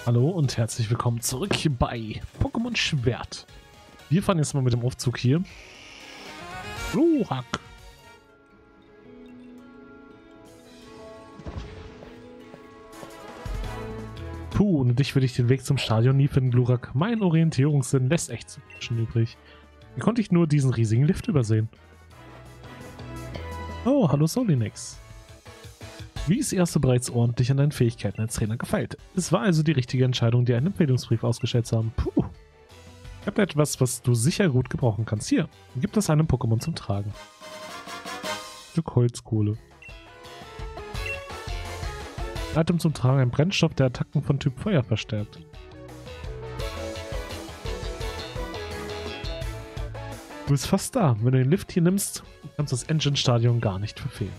Hallo und herzlich willkommen zurück bei Pokémon Schwert. Wir fahren jetzt mal mit dem Aufzug hier. Glurak. Puh, ohne dich würde ich den Weg zum Stadion nie finden, Glurak. Mein Orientierungssinn lässt echt zu wünschen übrig. Wie konnte ich nur diesen riesigen Lift übersehen? Oh, hallo Solinix. Wie ist erst du bereits ordentlich an deinen Fähigkeiten als Trainer gefeilt? Es war also die richtige Entscheidung, dir einen Empfehlungsbrief ausgestellt zu haben. Puh. Ich habe etwas, was du sicher gut gebrauchen kannst. Hier, gib das einem Pokémon zum Tragen. Stück Holzkohle. Item zum Tragen, ein Brennstoff, der Attacken von Typ Feuer verstärkt. Du bist fast da. Wenn du den Lift hier nimmst, kannst du das Engine-Stadion gar nicht verfehlen.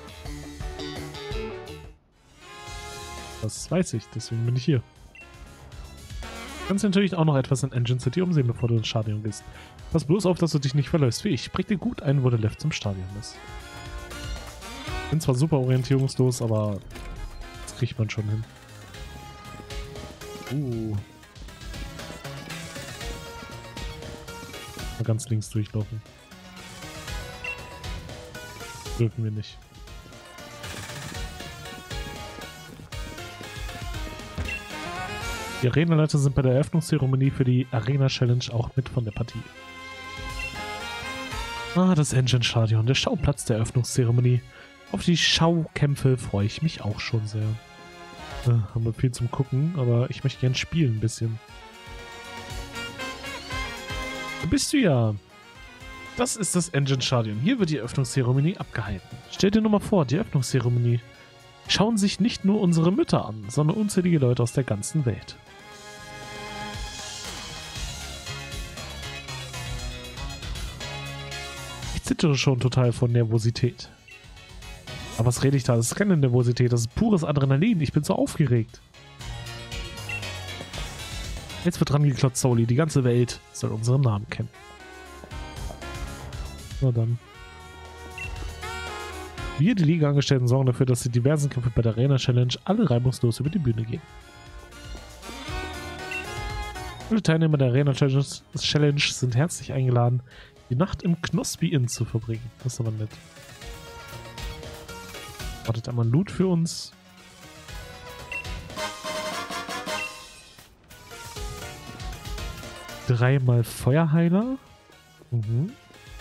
Das weiß ich, deswegen bin ich hier. Du kannst natürlich auch noch etwas in Engine City umsehen, bevor du ins Stadion gehst. Pass bloß auf, dass du dich nicht verläufst wie ich. Präg dir gut ein, wo der Lift zum Stadion ist. Bin zwar super orientierungslos, aber das kriegt man schon hin. Mal ganz links durchlaufen. Dürfen wir nicht. Die Arenaleiter sind bei der Eröffnungszeremonie für die Arena Challenge auch mit von der Partie. Ah, das Engine-Stadion, der Schauplatz der Eröffnungszeremonie. Auf die Schaukämpfe freue ich mich auch schon sehr. Haben wir viel zum Gucken, aber ich möchte gern spielen ein bisschen. Da bist du ja. Das ist das Engine-Stadion. Hier wird die Eröffnungszeremonie abgehalten. Stell dir nur mal vor, die Eröffnungszeremonie. Schauen sich nicht nur unsere Mütter an, sondern unzählige Leute aus der ganzen Welt. Ich zittere schon total vor Nervosität. Aber was rede ich da? Das ist keine Nervosität, das ist pures Adrenalin. Ich bin so aufgeregt. Jetzt wird dran geklotzt, Soli. Die ganze Welt soll unseren Namen kennen. Na dann. Wir, die Liga-Angestellten, sorgen dafür, dass die diversen Kämpfe bei der Arena Challenge alle reibungslos über die Bühne gehen. Alle Teilnehmer der Arena Challenge sind herzlich eingeladen, die Nacht im Knospi Inn zu verbringen. Das ist aber nett. Wartet einmal Loot für uns. Dreimal Feuerheiler. Mhm.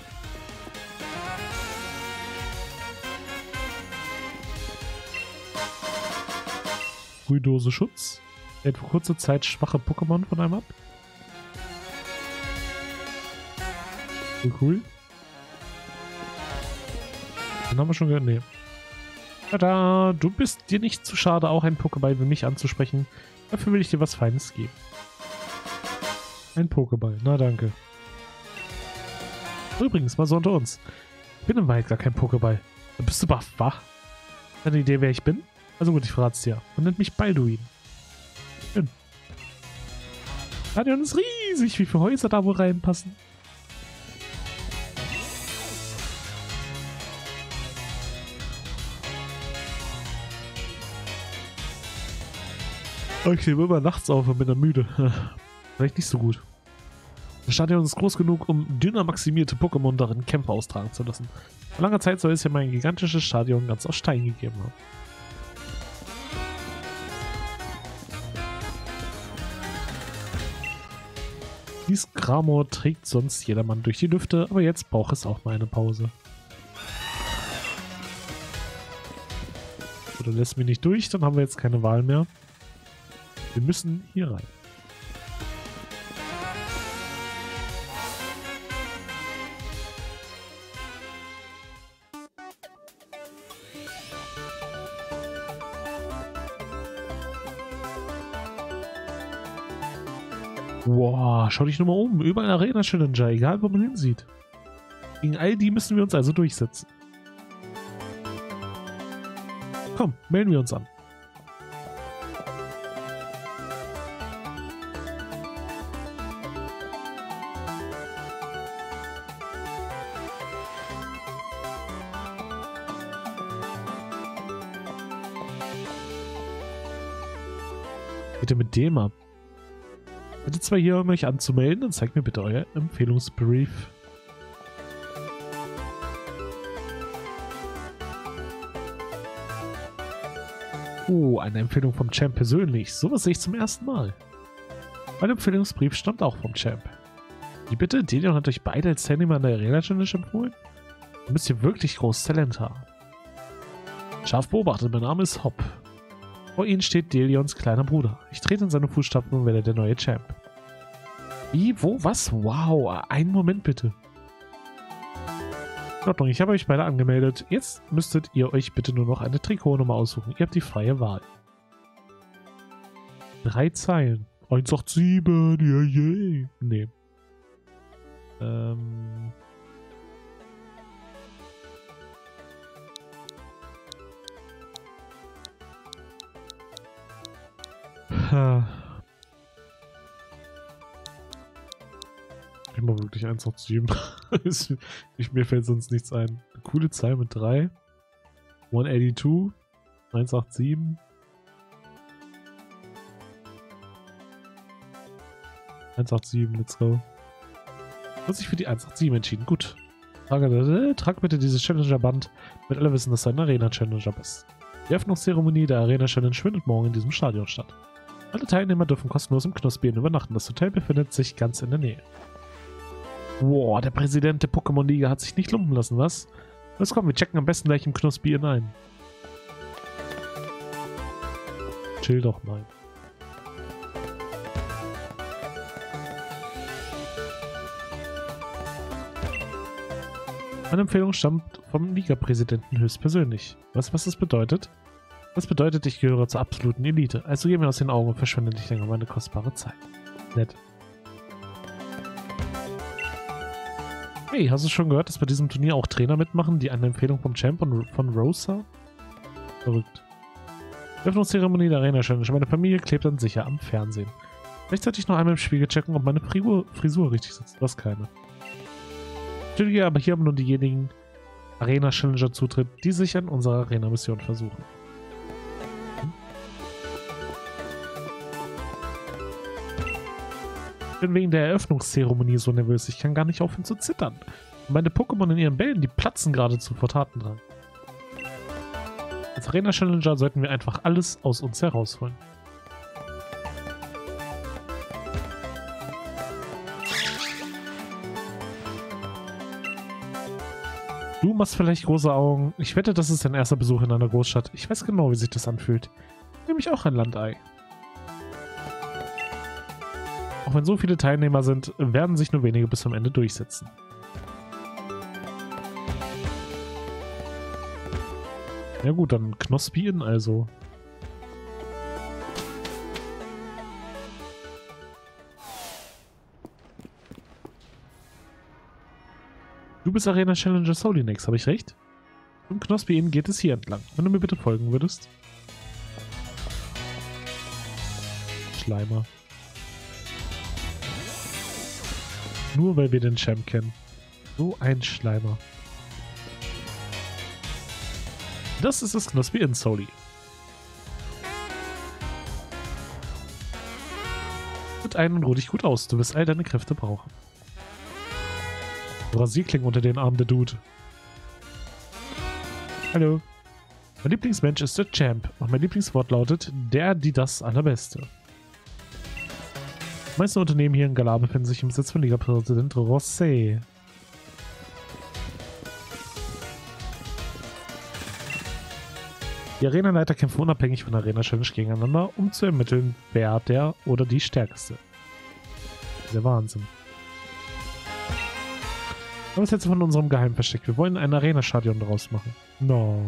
Frühdose Schutz. Hält für kurze Zeit schwache Pokémon von einem ab. Cool. Den haben wir schon gehört. Nee. Tada! Du bist dir nicht zu schade, auch ein Pokéball wie mich anzusprechen. Dafür will ich dir was Feines geben. Ein Pokéball. Na danke. Übrigens, mal so unter uns. Ich bin im Wald gar kein Pokéball. Da bist du baff, wach? Eine Idee, wer ich bin? Also gut, ich verrat's dir. Man nennt mich Balduin. Schön. Stadion ist riesig, wie viele Häuser da wohl reinpassen. Oh, ich nehme immer nachts auf und bin dann müde. Vielleicht nicht so gut. Das Stadion ist groß genug, um dünner maximierte Pokémon darin Kämpfe austragen zu lassen. Vor langer Zeit soll es ja mein gigantisches Stadion ganz aus Stein gegeben haben. Dies Gramor trägt sonst jedermann durch die Lüfte, aber jetzt braucht es auch mal eine Pause. Oder lässt mich nicht durch, dann haben wir jetzt keine Wahl mehr. Wir müssen hier rein. Wow, schau dich nur mal um. Überall Arena Challenger, egal wo man hinsieht. Gegen all die müssen wir uns also durchsetzen. Komm, melden wir uns an. Bitte mit dem ab. Bitte zwar hier, um euch anzumelden, dann zeigt mir bitte euer Empfehlungsbrief. Oh, eine Empfehlung vom Champ persönlich. Sowas sehe ich zum ersten Mal. Mein Empfehlungsbrief stammt auch vom Champ. Wie bitte? Delion hat euch beide als Teilnehmer an der Arena Challenge empfohlen? Ihr müsst hier wirklich großes Talent haben. Scharf beobachtet, mein Name ist Hopp. Vor ihnen steht Delions kleiner Bruder. Ich trete in seine Fußstapfen und werde der neue Champ. Wie? Wo? Was? Wow. Einen Moment bitte. In Ordnung, ich habe euch beide angemeldet. Jetzt müsstet ihr euch bitte nur noch eine Trikotnummer aussuchen. Ihr habt die freie Wahl. 3 Zeilen. 187, yeah, yeah. Nee. Ich mach wirklich 187. Mir fällt sonst nichts ein. Eine coole Zahl mit 3. 182. 187. 187, let's go. Hat sich für die 187 entschieden. Gut. Trag bitte dieses Challenger-Band, damit alle wissen, dass du ein Arena-Challenger bist. Die Eröffnungszeremonie der Arena-Challenge findet morgen in diesem Stadion statt. Alle Teilnehmer dürfen kostenlos im Knospi übernachten. Das Hotel befindet sich ganz in der Nähe. Wow, der Präsident der Pokémon-Liga hat sich nicht lumpen lassen, was? Los komm, wir checken am besten gleich im Knospi ein. Chill doch mal. Meine Empfehlung stammt vom Liga-Präsidenten höchstpersönlich. Weißt du, was das bedeutet? Das bedeutet, ich gehöre zur absoluten Elite. Also geh mir aus den Augen und verschwende nicht länger meine kostbare Zeit. Nett. Hey, hast du schon gehört, dass bei diesem Turnier auch Trainer mitmachen, die eine Empfehlung vom Champ und von Rosa? Verrückt. Öffnungszeremonie der Arena Challenge. Meine Familie klebt dann sicher am Fernsehen. Rechtzeitig noch einmal im Spiegel checken, ob meine Frisur richtig sitzt. Was keine. Natürlich, aber hier haben nur diejenigen Arena Challenger Zutritt, die sich an unserer Arena Mission versuchen. Ich bin wegen der Eröffnungszeremonie so nervös. Ich kann gar nicht aufhören zu zittern. Und meine Pokémon in ihren Bällen, die platzen geradezu vor Tatendrang. Als Arena Challenger sollten wir einfach alles aus uns herausholen. Du machst vielleicht große Augen. Ich wette, das ist dein erster Besuch in einer Großstadt. Ich weiß genau, wie sich das anfühlt. Nämlich auch ein Landei. Auch wenn so viele Teilnehmer sind, werden sich nur wenige bis zum Ende durchsetzen. Ja gut, dann Knospien also. Du bist Arena Challenger Solinex, habe ich recht? Zum Knospien geht es hier entlang. Wenn du mir bitte folgen würdest. Schleimer. Nur weil wir den Champ kennen. So ein Schleimer. Das ist das Knospien Soli. Tritt ein und ruh dich gut aus. Du wirst all deine Kräfte brauchen. Rasierklingen unter den Armen der Dude. Hallo. Mein Lieblingsmensch ist der Champ und mein Lieblingswort lautet der, die, das Allerbeste. Die meisten Unternehmen hier in Galar befinden sich im Besitz von Liga-Präsident Rosé. Die Arenaleiter kämpfen unabhängig von der Arena-Challenge gegeneinander, um zu ermitteln, wer der oder die Stärkste. Der Wahnsinn. Was ist jetzt von unserem Geheimversteck? Wir wollen ein Arena-Stadion draus machen. No.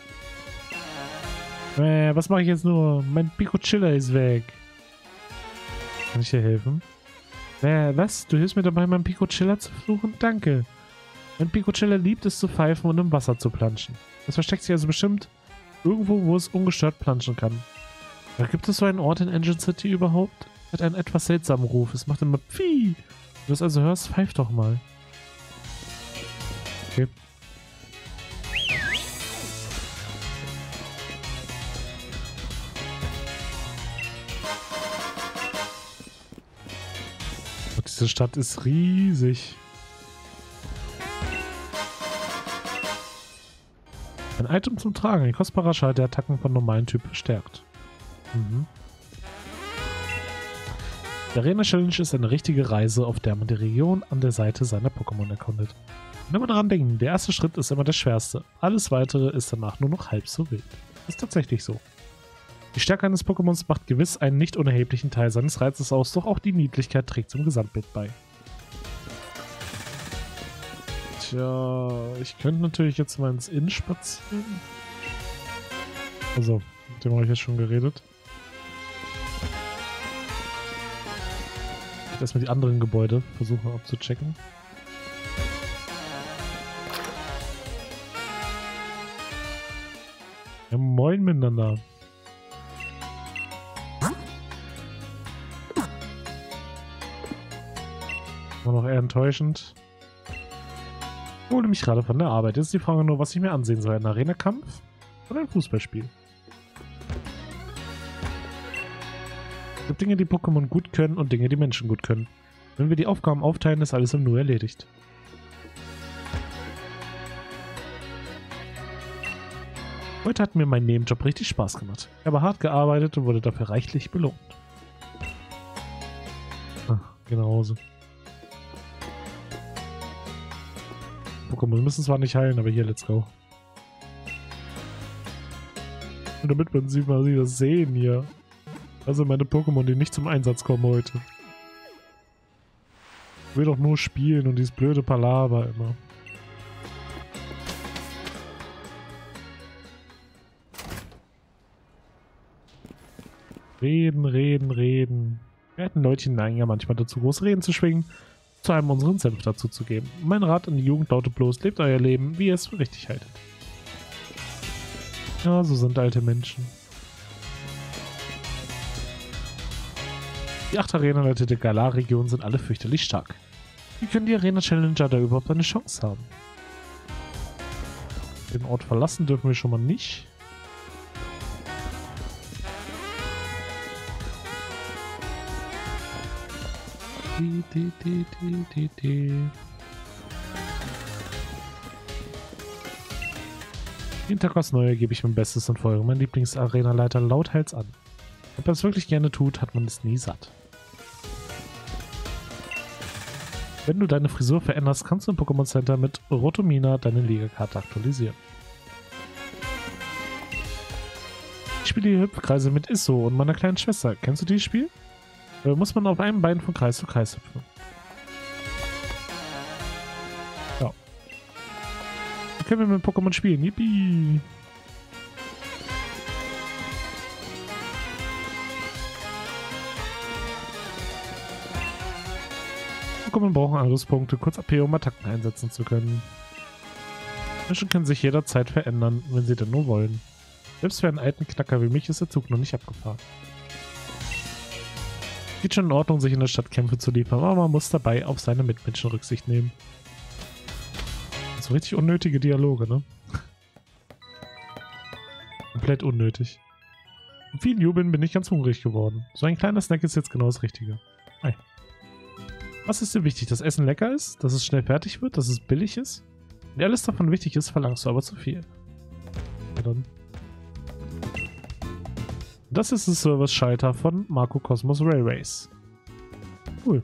Was mache ich jetzt nur? Mein Picochilla ist weg. Kann ich dir helfen? Was? Du hilfst mir dabei, meinen Picochilla zu suchen? Danke. Mein Picochilla liebt es zu pfeifen und im Wasser zu planschen. Es versteckt sich also bestimmt irgendwo, wo es ungestört planschen kann. Da gibt es so einen Ort in Engine City überhaupt? Hat einen etwas seltsamen Ruf. Es macht immer Pfii. Wenn du es also hörst, pfeif doch mal. Okay. Diese Stadt ist riesig. Ein Item zum Tragen. Ein kostbarer Schal, der Attacken von normalen Typ verstärkt. Mhm. Die Arena Challenge ist eine richtige Reise, auf der man die Region an der Seite seiner Pokémon erkundet. Und immer daran denken, der erste Schritt ist immer der schwerste. Alles weitere ist danach nur noch halb so wild. Das ist tatsächlich so. Die Stärke eines Pokémons macht gewiss einen nicht unerheblichen Teil seines Reizes aus, doch auch die Niedlichkeit trägt zum Gesamtbild bei. Tja, ich könnte natürlich jetzt mal ins Inn spazieren. Also, mit dem habe ich jetzt schon geredet. Ich erstmal die anderen Gebäude versuchen abzuchecken. Ja, moin miteinander. War noch eher enttäuschend. Ich hole mich gerade von der Arbeit. Jetzt ist die Frage nur, was ich mir ansehen soll. Ein Arena-Kampf oder ein Fußballspiel? Es gibt Dinge, die Pokémon gut können und Dinge, die Menschen gut können. Wenn wir die Aufgaben aufteilen, ist alles im Nu erledigt. Heute hat mir mein Nebenjob richtig Spaß gemacht. Ich habe hart gearbeitet und wurde dafür reichlich belohnt. Geh nach Hause. Pokémon müssen zwar nicht heilen, aber hier, let's go. Und damit man sie mal das sehen hier. Also meine Pokémon, die nicht zum Einsatz kommen heute. Ich will doch nur spielen und dieses blöde Palaver immer. Reden, reden, reden. Wir hätten Leutchen neigen ja manchmal dazu, groß Reden zu schwingen, zu einem unseren Senf dazu zu geben. Mein Rat an die Jugend lautet bloß, lebt euer Leben, wie ihr es für richtig haltet. Ja, so sind alte Menschen. Die 8 Arena-Leute der Galar-Region sind alle fürchterlich stark. Wie können die Arena-Challenger da überhaupt eine Chance haben? Den Ort verlassen dürfen wir schon mal nicht. Jeden Tag was Neues gebe ich mein Bestes und feuere meinen Lieblings-Arena-Leiter lauthals an. Ob er es wirklich gerne tut, hat man es nie satt. Wenn du deine Frisur veränderst, kannst du im Pokémon Center mit Rotomina deine Liga-Karte aktualisieren. Ich spiele die Hüpfkreise mit Isso und meiner kleinen Schwester. Kennst du dieses Spiel? Da muss man auf einem Bein von Kreis zu Kreis hüpfen. Ja. Dann können wir mit Pokémon spielen. Yippie! Pokémon brauchen Angriffspunkte, kurz AP, um Attacken einsetzen zu können. Menschen können sich jederzeit verändern, wenn sie denn nur wollen. Selbst für einen alten Knacker wie mich ist der Zug noch nicht abgefahren. Geht schon in Ordnung, sich in der Stadt Kämpfe zu liefern, aber man muss dabei auf seine Mitmenschen Rücksicht nehmen. So richtig unnötige Dialoge, ne? Komplett unnötig. Mit vielen Jubeln bin ich ganz hungrig geworden. So ein kleiner Snack ist jetzt genau das Richtige. Hi. Was ist dir wichtig? Dass Essen lecker ist? Dass es schnell fertig wird? Dass es billig ist? Wenn alles davon wichtig ist, verlangst du aber zu viel. Ja, dann. Das ist das Service-Schalter von Marco Cosmos Railways. Cool.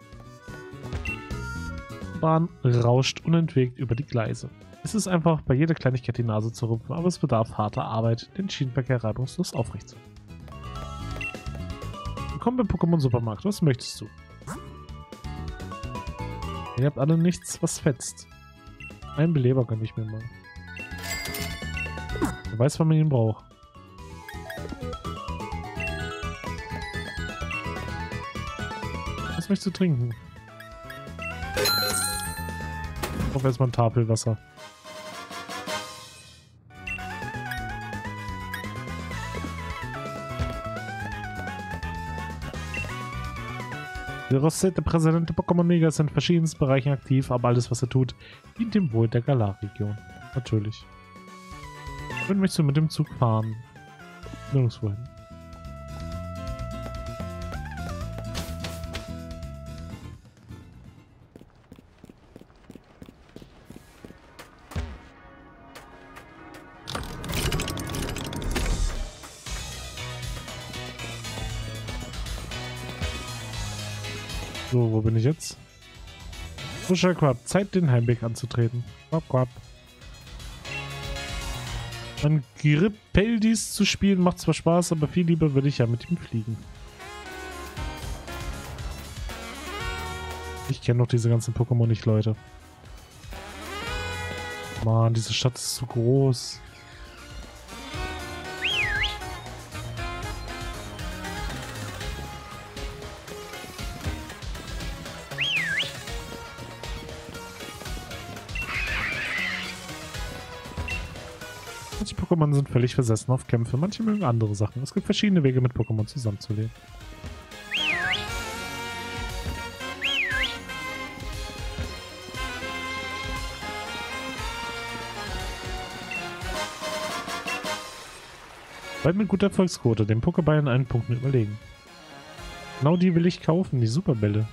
Die Bahn rauscht unentwegt über die Gleise. Es ist einfach, bei jeder Kleinigkeit die Nase zu rümpfen, aber es bedarf harter Arbeit, den Schienenverkehr reibungslos aufrechtzuerhalten. Willkommen beim Pokémon-Supermarkt. Was möchtest du? Ihr habt alle nichts, was fetzt. Einen Beleber kann ich mir mal. Wer weiß, wann man ihn braucht. Was möchtest du trinken? Ich hoffe erstmal ein Tafelwasser. Die Rosette Präsident der Pokémon-Liga ist in verschiedensten Bereichen aktiv, aber alles, was er tut, dient dem Wohl der Galar-Region. Natürlich. Wohin möchtest du mit dem Zug fahren? Nirgendwo hin. So, wo bin ich jetzt? Frischer Quapp, Zeit den Heimweg anzutreten. Quapp, quapp. An Gripeldis zu spielen macht zwar Spaß, aber viel lieber würde ich ja mit ihm fliegen. Ich kenne noch diese ganzen Pokémon nicht, Leute. Mann, diese Stadt ist zu groß. Manche Pokémon sind völlig versessen auf Kämpfe, manche mögen andere Sachen. Es gibt verschiedene Wege, mit Pokémon zusammenzuleben. Bald mit guter Erfolgsquote, dem Pokéball in einen Punkten überlegen. Genau die will ich kaufen, die Superbälle.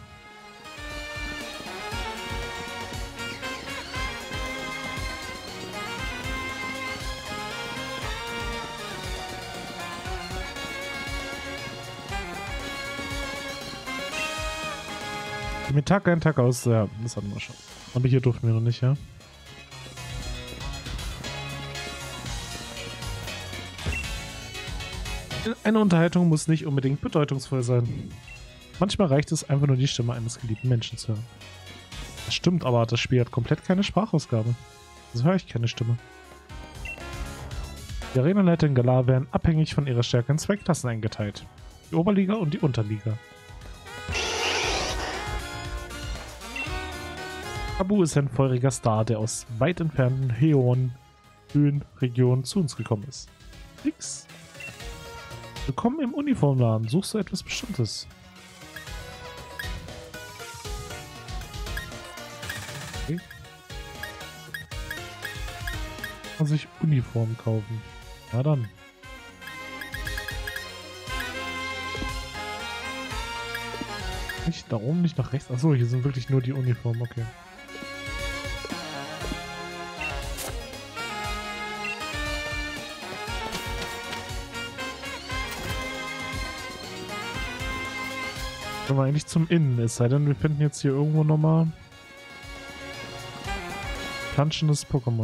Mit Tag ein, Tag aus, ja, das hatten wir schon. Aber hier durften wir noch nicht, ja. Eine Unterhaltung muss nicht unbedingt bedeutungsvoll sein. Manchmal reicht es einfach nur, die Stimme eines geliebten Menschen zu hören. Das stimmt, aber das Spiel hat komplett keine Sprachausgabe. Also höre ich keine Stimme. Die Arenaleiter in Galar werden abhängig von ihrer Stärke in zwei Klassen eingeteilt. Die Oberliga und die Unterliga. Abu ist ein feuriger Star, der aus weit entfernten Höhenregionen zu uns gekommen ist. Nix. Willkommen im Uniformladen. Suchst du etwas Bestimmtes? Okay. Kann sich Uniform kaufen. Na dann. Nicht da oben, nicht nach rechts. Achso, hier sind wirklich nur die Uniformen. Okay. Können wir eigentlich zum Innen, es sei denn, wir finden jetzt hier irgendwo nochmal planschendes Pokémon.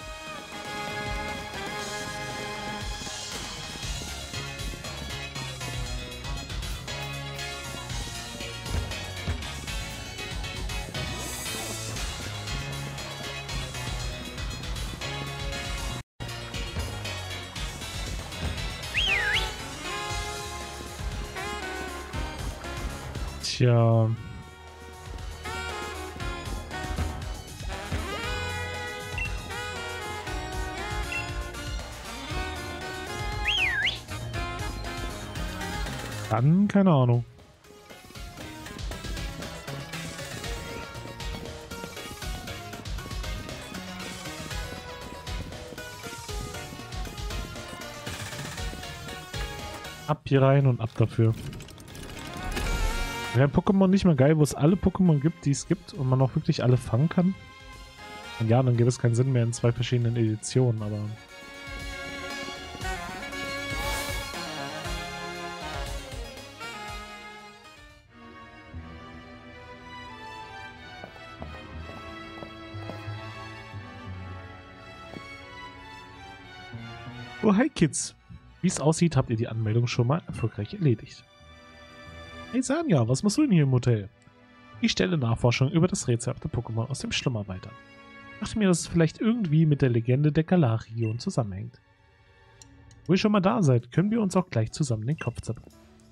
Tja. Dann, keine Ahnung. Ab hier rein und ab dafür. Wäre Pokémon nicht mehr geil, wo es alle Pokémon gibt, die es gibt und man auch wirklich alle fangen kann? Und ja, dann gäbe es keinen Sinn mehr in zwei verschiedenen Editionen, aber... Oh, hi Kids! Wie es aussieht, habt ihr die Anmeldung schon mal erfolgreich erledigt. Hey Sanja, was machst du denn hier im Hotel? Ich stelle Nachforschungen über das rätselhafte Pokémon aus dem Schlummer weiter. Ich dachte mir, dass es vielleicht irgendwie mit der Legende der Galar-Region zusammenhängt. Wo ihr schon mal da seid, können wir uns auch gleich zusammen den Kopf zerbrechen.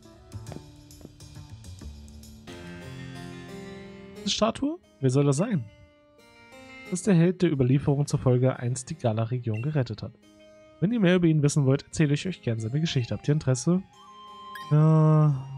Diese Statue? Wer soll das sein? Das ist der Held, der Überlieferung zufolge einst die Galar-Region gerettet hat. Wenn ihr mehr über ihn wissen wollt, erzähle ich euch gerne seine Geschichte. Habt ihr Interesse? Ja...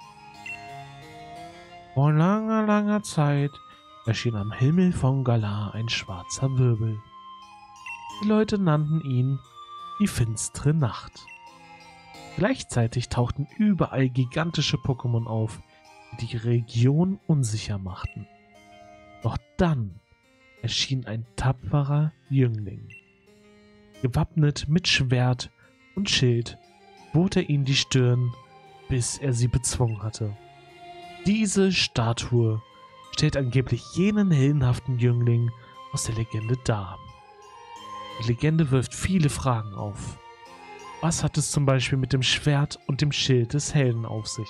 Vor langer, langer Zeit erschien am Himmel von Galar ein schwarzer Wirbel. Die Leute nannten ihn die finstere Nacht. Gleichzeitig tauchten überall gigantische Pokémon auf, die die Region unsicher machten. Doch dann erschien ein tapferer Jüngling. Gewappnet mit Schwert und Schild bot er ihnen die Stirn, bis er sie bezwungen hatte. Diese Statue stellt angeblich jenen heldenhaften Jüngling aus der Legende dar. Die Legende wirft viele Fragen auf. Was hat es zum Beispiel mit dem Schwert und dem Schild des Helden auf sich?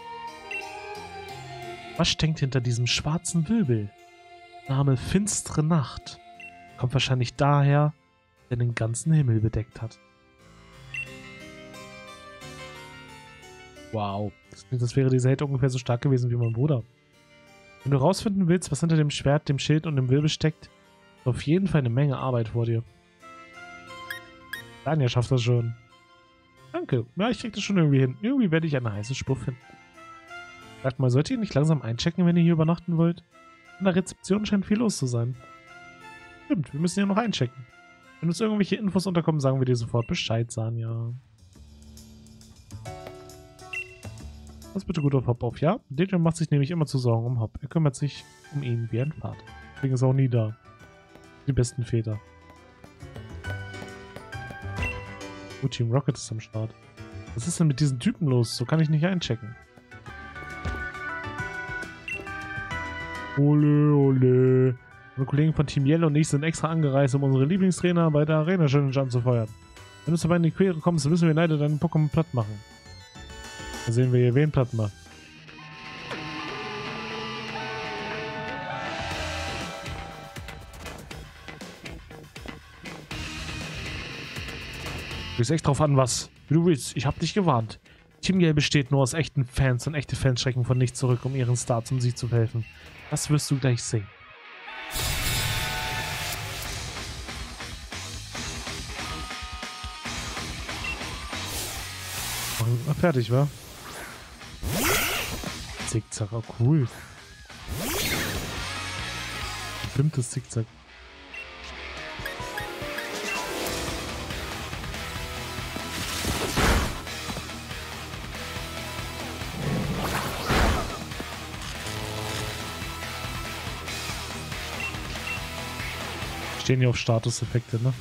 Was steckt hinter diesem schwarzen Wirbel? Name Finstere Nacht kommt wahrscheinlich daher, der den ganzen Himmel bedeckt hat. Wow, das wäre dieser Held ungefähr so stark gewesen wie mein Bruder. Wenn du rausfinden willst, was hinter dem Schwert, dem Schild und dem Wirbel steckt, ist auf jeden Fall eine Menge Arbeit vor dir. Daniel schafft das schon. Danke. Ja, ich krieg das schon irgendwie hin. Irgendwie werde ich eine heiße Spur finden. Sagt mal, sollt ihr nicht langsam einchecken, wenn ihr hier übernachten wollt? An der Rezeption scheint viel los zu sein. Stimmt, wir müssen ja noch einchecken. Wenn uns irgendwelche Infos unterkommen, sagen wir dir sofort Bescheid, Sanja. Pass bitte gut auf Hop auf, ja? Dejan macht sich nämlich immer zu Sorgen um Hop. Er kümmert sich um ihn wie ein Vater. Deswegen ist er auch nie da. Die besten Väter. Oh, Team Rocket ist am Start. Was ist denn mit diesen Typen los? So kann ich nicht einchecken. Ole, ole. Meine Kollegen von Team Yellow und ich sind extra angereist, um unsere Lieblingstrainer bei der Arena Challenge anzufeuern. Wenn du dabei in die Quere kommst, müssen wir leider deinen Pokémon platt machen. Da sehen wir hier, wen platt macht. Du bist echt drauf an, was. Wie du willst, ich hab dich gewarnt. Team Yell besteht nur aus echten Fans und echte Fans schrecken von nichts zurück, um ihren Star zum Sieg zu verhelfen. Das wirst du gleich sehen. Fertig, wa? Zickzack, oh cool. Gepimptes Zickzack. Stehen hier auf Statuseffekte, ne?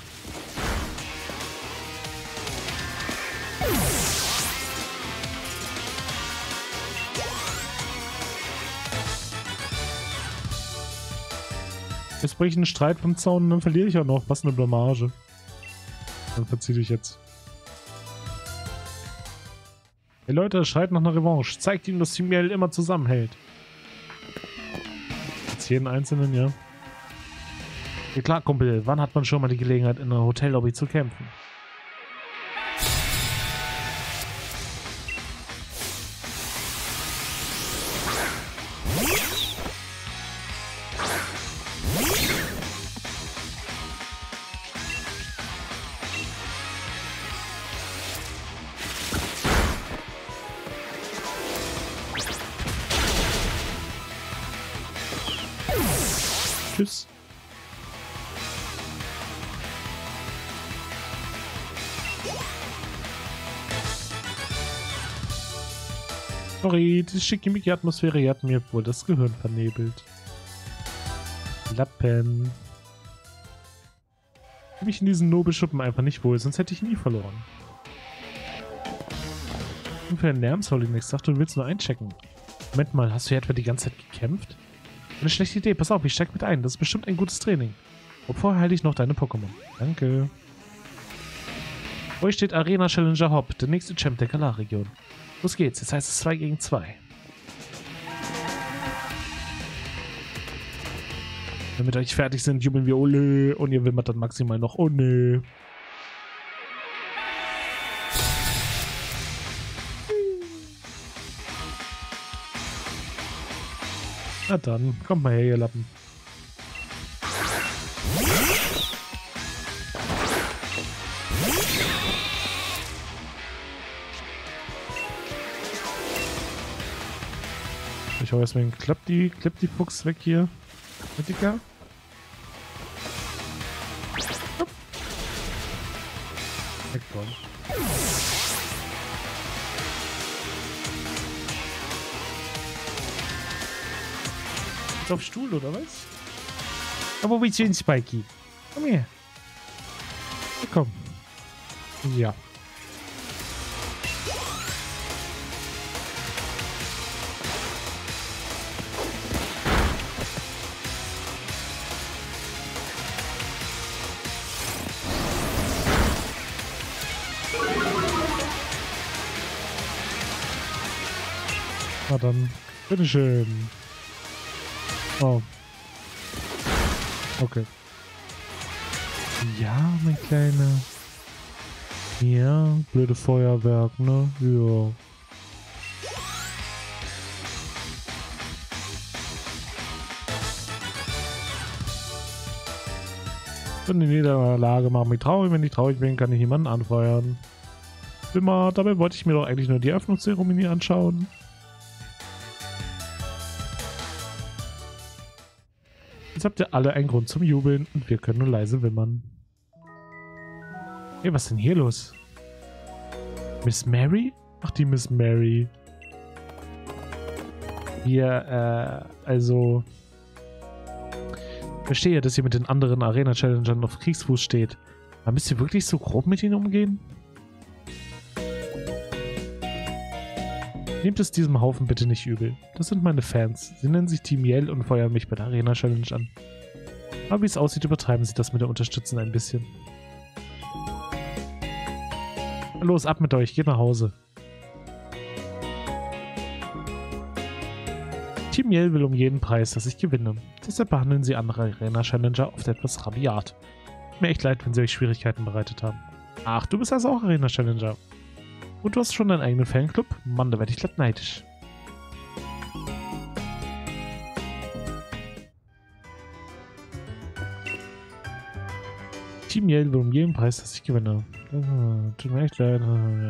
Jetzt breche ich einen Streit vom Zaun und dann verliere ich auch noch. Was eine Blamage. Dann verzieh dich jetzt. Hey Leute, schreit nach einer Revanche. Zeigt ihm, dass Team Yell immer zusammenhält. Jetzt jeden Einzelnen, ja. Ja klar, Kumpel. Wann hat man schon mal die Gelegenheit, in einer Hotellobby zu kämpfen? Tschüss. Sorry, die schickimicki-Atmosphäre hier hat mir wohl das Gehirn vernebelt. Lappen. Ich fühle mich in diesen Nobelschuppen einfach nicht wohl, sonst hätte ich nie verloren. Und für den Lärmsholinex dachte, du willst nur einchecken. Moment mal, hast du hier etwa die ganze Zeit gekämpft? Eine schlechte Idee, pass auf, ich steig mit ein. Das ist bestimmt ein gutes Training. Und vorher halte ich noch deine Pokémon. Danke. Vor euch steht Arena Challenger Hop, der nächste Champ der Galar-Region. Los geht's, jetzt heißt es 2 gegen 2. Wenn wir mit euch fertig sind, jubeln wir Ole und ihr wimmert dann maximal noch Ole. Na dann, kommt mal her, ihr Lappen. Ich hau erstmal den Klapp die Fuchs weg hier. Dicker. Wegkommen. Ist auf Stuhl, oder was? Aber wie schön, Spikey. Komm her. Ja, komm. Ja. Na dann, bitteschön. Oh. Okay. Ja, mein Kleiner. Ja, blöde Feuerwerk, ne? Ja. Bin in jeder Lage, mache mich traurig. Wenn ich traurig bin, kann ich niemanden anfeuern. Immer, dabei wollte ich mir doch eigentlich nur die Eröffnungszeremonie anschauen. Jetzt habt ihr alle einen Grund zum Jubeln und wir können nur leise wimmern. Hey, was ist denn hier los? Miss Mary? Ach, die Miss Mary. Hier, also... Ich verstehe, dass ihr mit den anderen Arena-Challengern auf Kriegsfuß steht. Aber müsst ihr wirklich so grob mit ihnen umgehen? Nehmt es diesem Haufen bitte nicht übel. Das sind meine Fans. Sie nennen sich Team Yell und feuern mich bei der Arena-Challenge an. Aber wie es aussieht, übertreiben sie das mit der Unterstützung ein bisschen. Los, ab mit euch, geht nach Hause. Team Yell will um jeden Preis, dass ich gewinne. Deshalb behandeln sie andere Arena-Challenger oft etwas rabiat. Tut mir echt leid, wenn sie euch Schwierigkeiten bereitet haben. Ach, du bist also auch Arena-Challenger. Und du hast schon deinen eigenen Fanclub? Mann, da werde ich glatt neidisch. Team Yell will um jeden Preis, dass ich gewinne. Tut mir echt leid.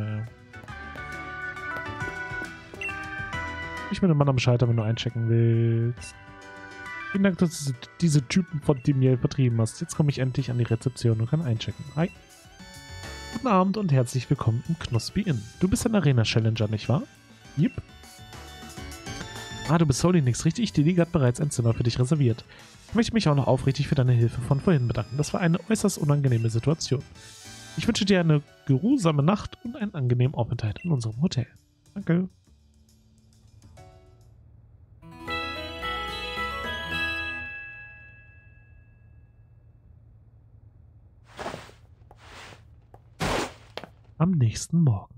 Ich bin der Mann am Schalter, wenn du einchecken willst. Vielen Dank, dass du diese Typen von Team Yell vertrieben hast. Jetzt komme ich endlich an die Rezeption und kann einchecken. Hi. Guten Abend und herzlich willkommen im Knospi Inn. Du bist ein Arena-Challenger, nicht wahr? Yep. Ah, du bist Solinix, richtig? Die Liga hat bereits ein Zimmer für dich reserviert. Ich möchte mich auch noch aufrichtig für deine Hilfe von vorhin bedanken. Das war eine äußerst unangenehme Situation. Ich wünsche dir eine geruhsame Nacht und einen angenehmen Aufenthalt in unserem Hotel. Danke. Am nächsten Morgen.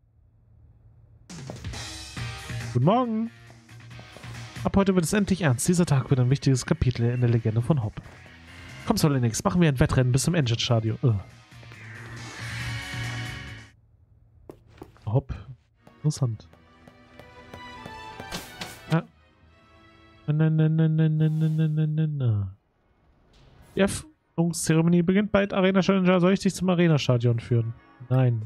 Guten Morgen. Ab heute wird es endlich ernst. Dieser Tag wird ein wichtiges Kapitel in der Legende von Hop. Komm, Solinix, machen wir ein Wettrennen bis zum Engine-Stadion. Hop. Interessant. Ja. Die Eröffnungszeremonie beginnt bald. Arena Challenger, soll ich dich zum Arena-Stadion führen? Nein.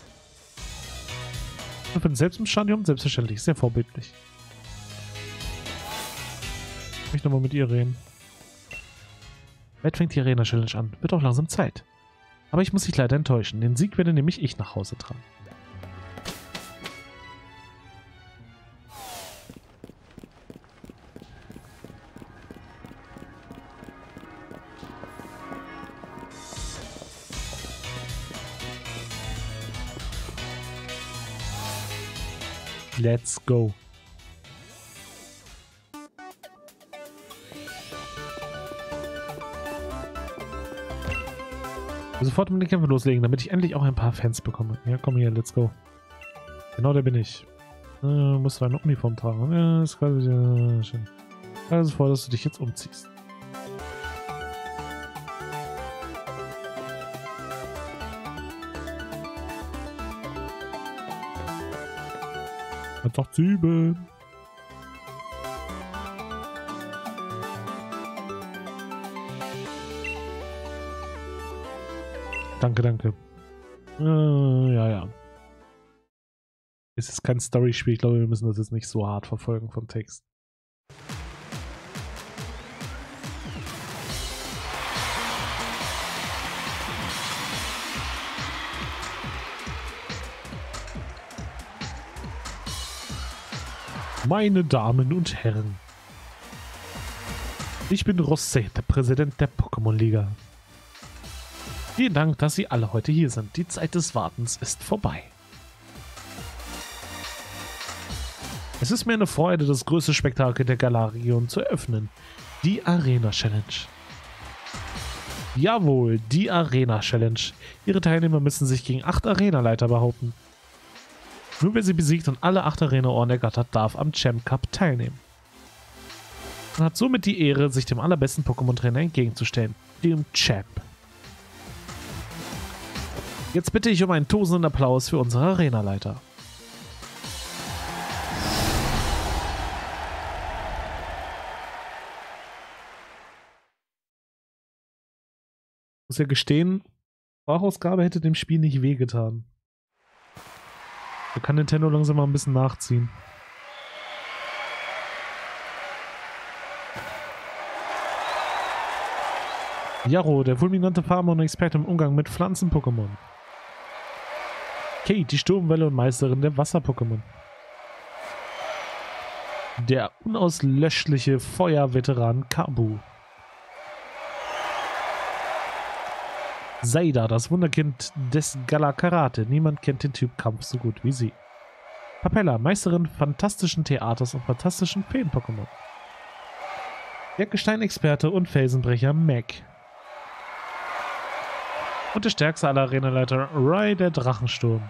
Du findest selbst im Stadion? Selbstverständlich. Sehr vorbildlich. Ich möchte nochmal mit ihr reden. Bald fängt die Arena Challenge an. Wird auch langsam Zeit. Aber ich muss dich leider enttäuschen. Den Sieg werde nämlich ich nach Hause tragen. Let's go. Sofort mit den Kämpfen loslegen, damit ich endlich auch ein paar Fans bekomme. Ja, komm hier, let's go. Genau, der bin ich. Musst du eine Uniform tragen. Ja, das kann ich, schön. Also vor, dass du dich jetzt umziehst. Hat doch 7. Danke, danke. Ja. Es ist kein Story-Spiel. Ich glaube, wir müssen das jetzt nicht so hart verfolgen vom Text. Meine Damen und Herren. Ich bin Rosé, der Präsident der Pokémon-Liga. Vielen Dank, dass Sie alle heute hier sind. Die Zeit des Wartens ist vorbei. Es ist mir eine Freude, das größte Spektakel der Galarion zu eröffnen. Die Arena Challenge. Jawohl, die Arena Challenge. Ihre Teilnehmer müssen sich gegen 8 Arenaleiter behaupten. Nur wer sie besiegt und alle 8 Arena-Ohren ergattert, darf am Champ Cup teilnehmen. Man hat somit die Ehre, sich dem allerbesten Pokémon-Trainer entgegenzustellen, dem Champ. Jetzt bitte ich um einen tosenden Applaus für unsere Arenaleiter. Ich muss ja gestehen, Sprachausgabe hätte dem Spiel nicht wehgetan. Da kann Nintendo langsam mal ein bisschen nachziehen. Jarro, der fulminante Farmer und Experte im Umgang mit Pflanzen-Pokémon. Kate, die Sturmwelle und Meisterin der Wasser-Pokémon. Der unauslöschliche Feuerveteran Kabu. Saida, das Wunderkind des Gala-Karate. Niemand kennt den Typ Kampf so gut wie sie. Papella, Meisterin fantastischen Theaters und fantastischen Feen-Pokémon. Der Gesteinexperte und Felsenbrecher Mac. Und der stärkste aller Arenaleiter, Rai, der Drachensturm.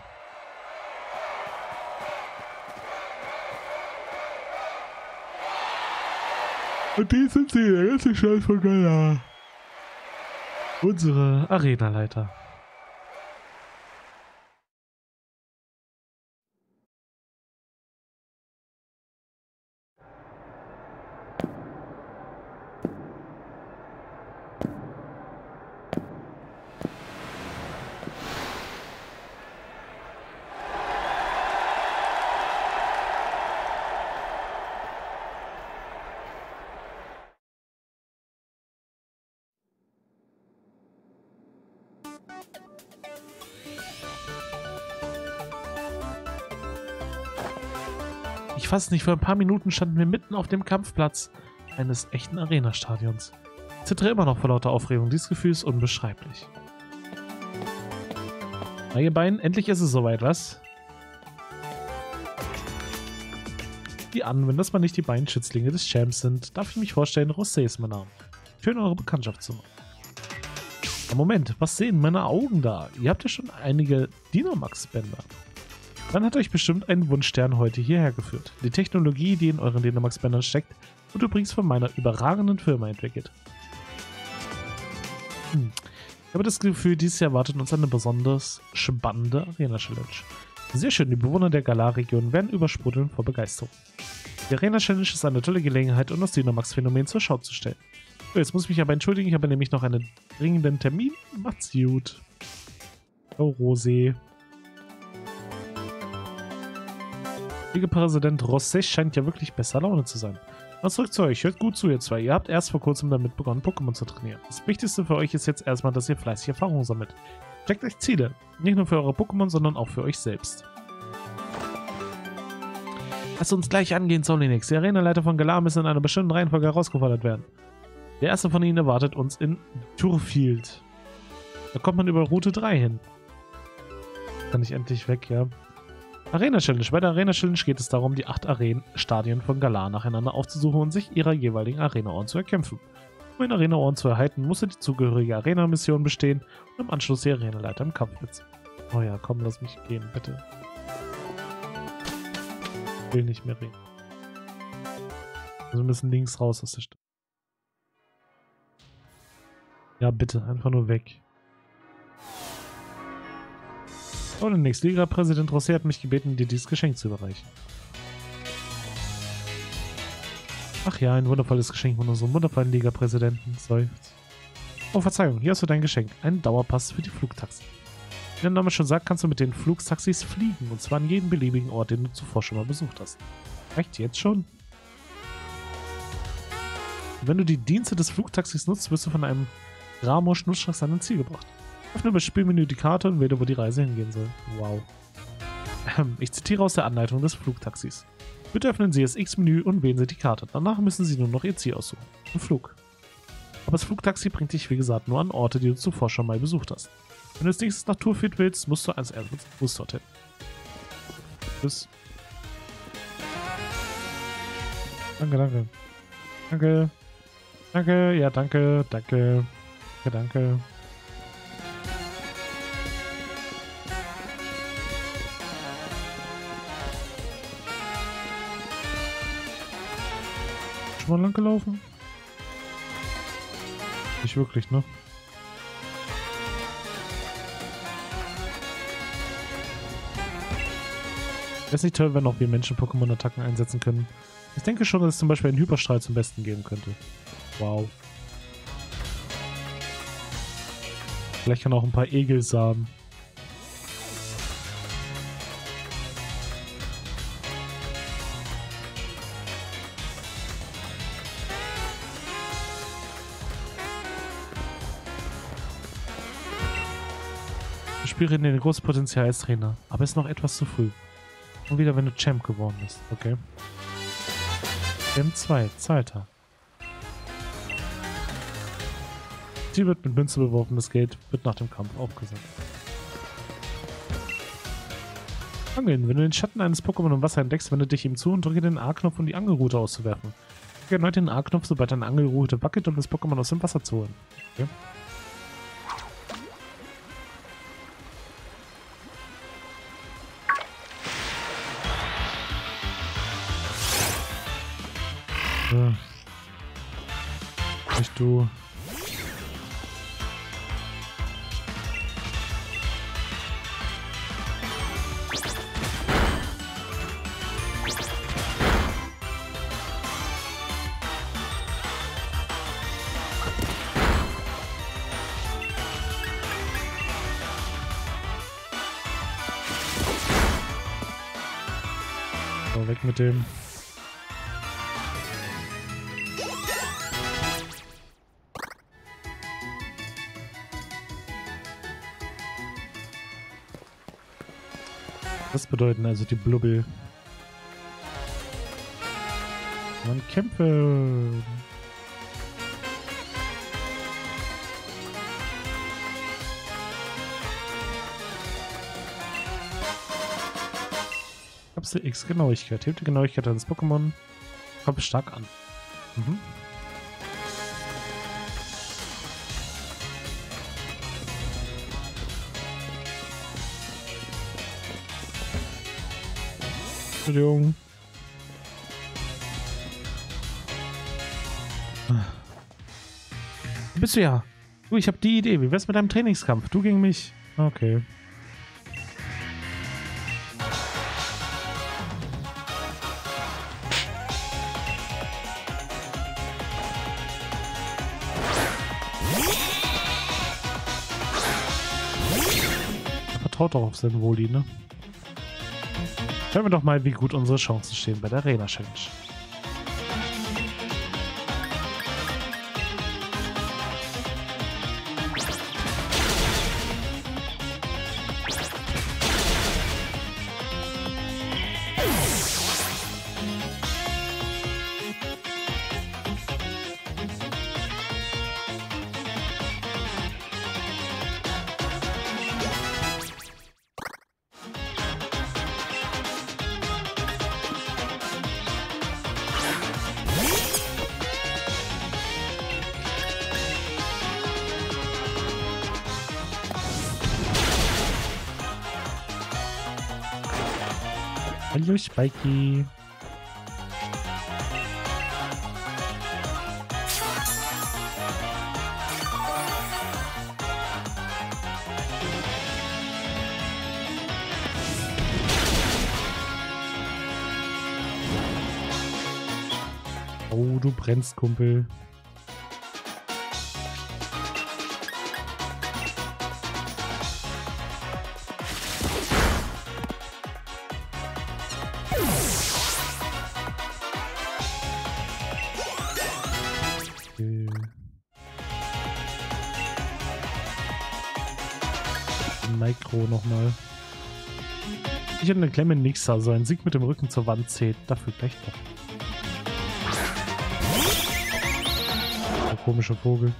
Und die sind sie, der ganze Scheiß von Gala. Unsere Arenaleiter. Ich fasse nicht, vor ein paar Minuten standen wir mitten auf dem Kampfplatz eines echten Arena-Stadions. Ich zittere immer noch vor lauter Aufregung. Dieses Gefühl ist unbeschreiblich. Na ihr beiden, endlich ist es soweit, was? Die an, wenn das mal nicht die beiden Schützlinge des Champs sind, darf ich mich vorstellen, Rosé ist mein Name. Schön, eure Bekanntschaft zu machen. Aber Moment, was sehen meine Augen da? Ihr habt ja schon einige Dynamax-Bänder. Dann hat euch bestimmt ein Wunschstern heute hierher geführt. Die Technologie, die in euren Dynamax-Bändern steckt, wird übrigens von meiner überragenden Firma entwickelt. Ich habe das Gefühl, dieses Jahr wartet uns eine besonders spannende Arena-Challenge. Sehr schön, die Bewohner der Galar-Region werden übersprudeln vor Begeisterung. Die Arena-Challenge ist eine tolle Gelegenheit, um das Dynamax-Phänomen zur Schau zu stellen. So, jetzt muss ich mich aber entschuldigen, ich habe nämlich noch einen dringenden Termin. Macht's gut. Oh, Rosé. Präsident Rosé scheint ja wirklich besser Laune zu sein. Aber zurück zu euch, hört gut zu, ihr zwei. Ihr habt erst vor kurzem damit begonnen, Pokémon zu trainieren. Das Wichtigste für euch ist jetzt erstmal, dass ihr fleißig Erfahrung sammelt. Steckt euch Ziele. Nicht nur für eure Pokémon, sondern auch für euch selbst. Lasst uns gleich angehen, Solinix. Die Arenaleiter von Galar müssen in einer bestimmten Reihenfolge herausgefordert werden. Der erste von ihnen erwartet uns in Turfield. Da kommt man über Route 3 hin. Kann ich endlich weg, ja. Arena-Challenge. Bei der Arena-Challenge geht es darum, die 8 Arenen-Stadien von Galar nacheinander aufzusuchen und sich ihrer jeweiligen Arena-Ohren zu erkämpfen. Um den Arena-Ohren zu erhalten, musste die zugehörige Arena-Mission bestehen und im Anschluss die Arenaleiter im Kampf sitzen. Oh ja, komm, lass mich gehen, bitte. Ich will nicht mehr reden. Also wir müssen links raus aus der Stadt. Ja, bitte, einfach nur weg. Oh, der nächste Liga-Präsident Rosé hat mich gebeten, dir dieses Geschenk zu überreichen. Ach ja, ein wundervolles Geschenk von unserem wundervollen Liga-Präsidenten. Seufzt. Oh, Verzeihung, hier hast du dein Geschenk. Ein Dauerpass für die Flugtaxi. Wie der Name schon sagt, kannst du mit den Flugtaxis fliegen. Und zwar an jeden beliebigen Ort, den du zuvor schon mal besucht hast. Reicht jetzt schon? Und wenn du die Dienste des Flugtaxis nutzt, wirst du von einem Ramo schnurstracks an dein Ziel gebracht. Öffne das Spielmenü die Karte und wähle, wo die Reise hingehen soll. Wow. Ich zitiere aus der Anleitung des Flugtaxis. Bitte öffnen Sie das X-Menü und wählen Sie die Karte. Danach müssen Sie nur noch Ihr Ziel aussuchen. Ein Flug. Aber das Flugtaxi bringt dich, wie gesagt, nur an Orte, die du zuvor schon mal besucht hast. Wenn du als nächstes nach Turfield willst, musst du als erstes Bus dorthin. Tschüss. Danke, danke. Danke. Danke, ja, danke, danke. Danke, danke. Pokémon lang gelaufen? Nicht wirklich, ne? Wäre es nicht toll, wenn auch wir Menschen Pokémon-Attacken einsetzen können? Ich denke schon, dass es zum Beispiel einen Hyperstrahl zum Besten geben könnte. Wow. Vielleicht kann auch ein paar Egelsamen. Ich spüre in dir ein großes Potenzial als Trainer, aber es ist noch etwas zu früh. Und wieder, wenn du Champ geworden bist. Okay. M2, Zahltag. Ziel wird mit Münze beworfen, das Geld wird nach dem Kampf aufgesammelt. Angeln. Wenn du den Schatten eines Pokémon im Wasser entdeckst, wende dich ihm zu und drücke den A-Knopf, um die Angelrute auszuwerfen. Drücke erneut den A-Knopf, sobald deine Angelrute wackelt, um das Pokémon aus dem Wasser zu holen. Okay. Nicht du. So, weg mit dem. Was bedeuten also die Blubbel? Man kämpfen. Kapsel X, Genauigkeit. Hebt die Genauigkeit eines Pokémon. Kommt stark an. Mhm. Entschuldigung. Bist du ja. Du, ich habe die Idee. Wie wär's mit deinem Trainingskampf? Du gegen mich. Okay. Er vertraut doch auf seinen Woli, ne? Schauen wir doch mal, wie gut unsere Chancen stehen bei der Arena Challenge. Hallo Spikey. Oh, du brennst, Kumpel. Micro nochmal. Ich hätte eine Klemme nix, also ein Sieg mit dem Rücken zur Wand zählt. Dafür gleich doch. Der komische Vogel.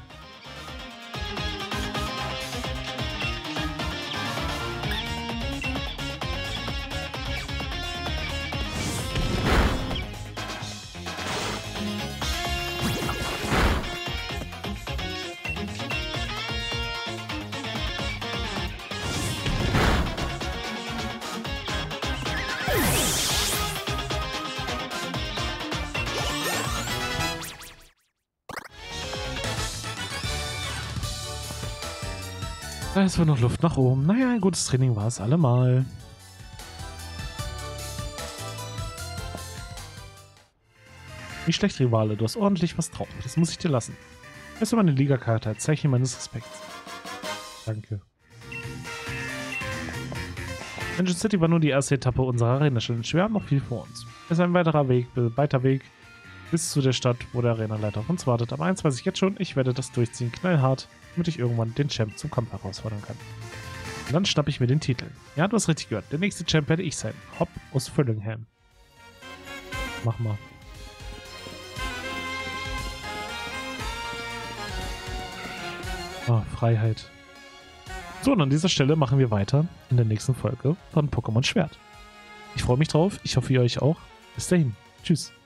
Da ist wohl noch Luft nach oben. Naja, ein gutes Training war es allemal. Nicht schlecht, Rivale. Du hast ordentlich was drauf. Das muss ich dir lassen. Bist du meine Liga-Karte als Zeichen meines Respekts. Danke. Engine City war nur die erste Etappe unserer Arena-Challenge. Wir haben noch viel vor uns. Es ist ein weiter Weg bis zu der Stadt, wo der Arenaleiter auf uns wartet. Aber eins weiß ich jetzt schon, ich werde das durchziehen knallhart, damit ich irgendwann den Champ zum Kampf herausfordern kann. Und dann schnappe ich mir den Titel. Ja, du hast richtig gehört. Der nächste Champ werde ich sein. Hopp aus Fullingham. Mach mal. Oh, Freiheit. So, und an dieser Stelle machen wir weiter in der nächsten Folge von Pokémon Schwert. Ich freue mich drauf. Ich hoffe, ihr euch auch. Bis dahin. Tschüss.